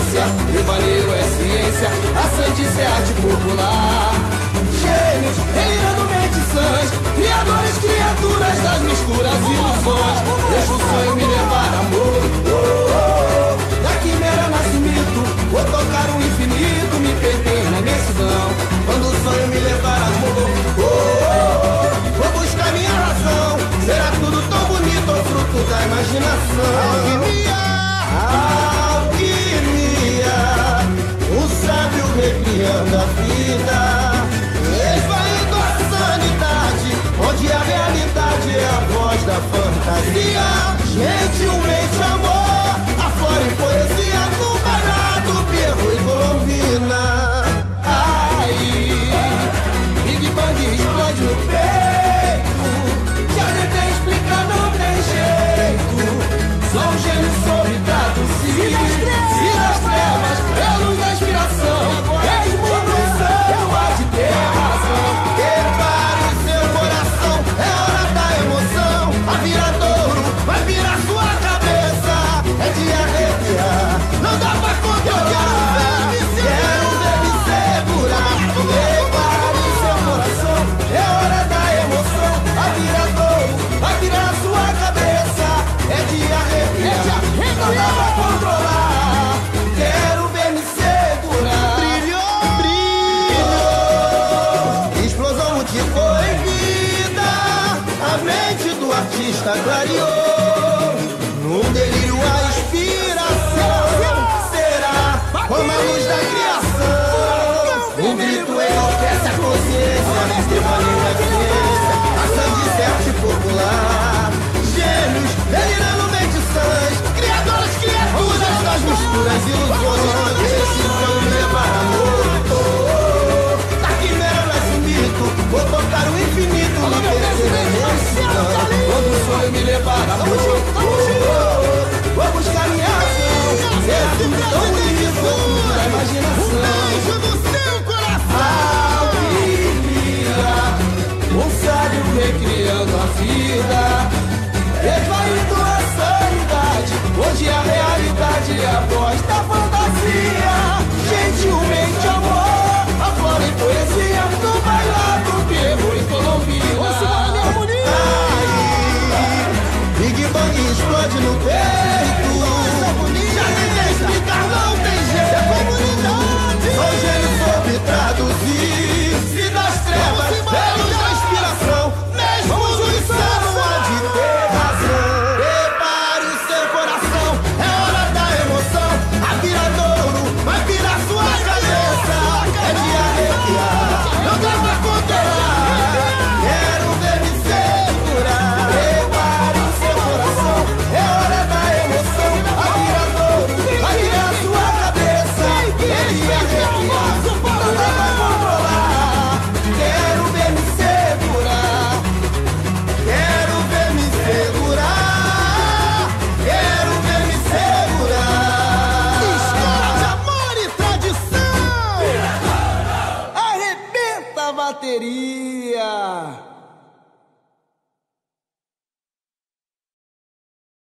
essência, Devaneio é ciência, a sandice é arte popular. Gênios, delirando mentes sãs, criadores, criaturas das misturas e ilusões. Deixa o sonho me levar, amor. Da quimera nasce mito, vou tocar o infinito, me perder na imensidão. Quando o sonho me levar, amor, vou buscar minha razão. Será tudo tão bonito ou fruto da imaginação? Alquimia, o sábio recriando a vida, esvaindo a sanidade, onde a realidade é a voz da fantasia. Gentilmente amor, a flora e poesia no barato, perro e colombina. Ai, Big Bang explode no peito, já tentei explicar, não tem jeito. Só um gênio soube traduzir. Se das trevas é a luz da inspiração, mesmo no céu há de ter razão. Prepare seu coração, é hora da emoção. A viradouro vai virar sua cabeça, é de arrepiar, não dá pra controlar. Quero ver me segurar. Prepare seu coração, é hora da emoção. A viradouro vai virar sua cabeça, é de arrepiar, não dá pra controlar. Quero ver me segurar. Brilhou, explosão multicor em vida, a mente do artista clareou. Num delírio a inspiração será como a luz da criação. O grito enlouquece a consciência, Devaneio é ciência, a sandice é arte popular. Gênios, delirando mentes sãs, criadores, criaturas das misturas e ilusões. Decisão me levar amor. Da quimera nasce mito, vou tocar o infinito, me perder na imensidão. Quando o sonho me levar amor, vou buscar minha razão. Será tudo tão bonito, da imaginação. Alquimia, um sábio recriando a vida, esvaindo a sanidade, hoje a realidade é a voz da fantasia. Gentilmente amor, a flora e poesia no bailado, perro e colombina. Ai, Big Bang explode no peito,